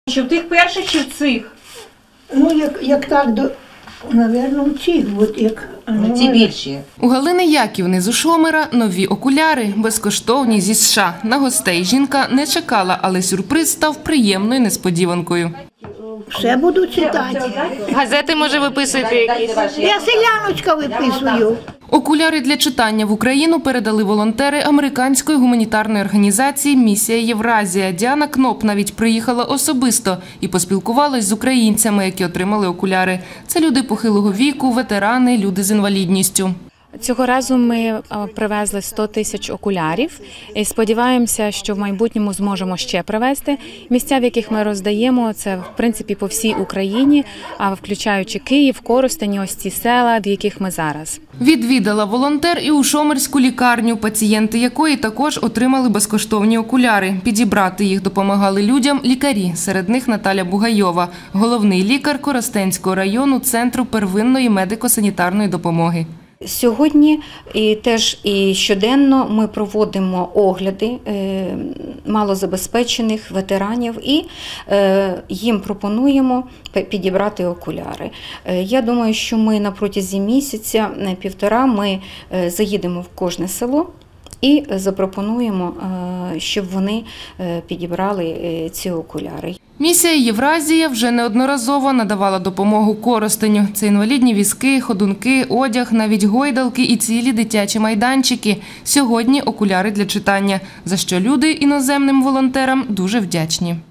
Чи в тих перших, чи в цих? Ну, як так, напевно, в цих, от як... Ці більші. У Галини Яківни з Ужгомира нові окуляри, безкоштовні зі США. На гостей жінка не чекала, але сюрприз став приємною несподіванкою. Все буду читати. Газети, може, виписуєте якісь? Я селяночка виписую. Окуляри для читання в Україну передали волонтери американської гуманітарної організації «Місія Євразія». Діана Кноп навіть приїхала особисто і поспілкувалась з українцями, які отримали окуляри. Це люди похилого віку, ветерани, люди з інвалідністю. Цього разу ми привезли 100 тисяч окулярів і сподіваємося, що в майбутньому зможемо ще привезти. Місця, в яких ми роздаємо, це в принципі по всій Україні, а включаючи Київ, Коростень, ось ці села, в яких ми зараз. Відвідала волонтер і Ужгомирську лікарню, пацієнти якої також отримали безкоштовні окуляри. Підібрати їх допомагали людям лікарі, серед них Наталя Бугайова, головний лікар Коростенського району Центру первинної медико-санітарної допомоги. Сьогодні і щоденно ми проводимо огляди малозабезпечених ветеранів і їм пропонуємо підібрати окуляри. Я думаю, що ми на протязі місяця-півтора ми заїдемо в кожне село і запропонуємо, щоб вони підібрали ці окуляри. Місія Євразія вже неодноразово надавала допомогу Коростеню. Це інвалідні візки, ходунки, одяг, навіть гойдалки і цілі дитячі майданчики. Сьогодні окуляри для читання, за що люди іноземним волонтерам дуже вдячні.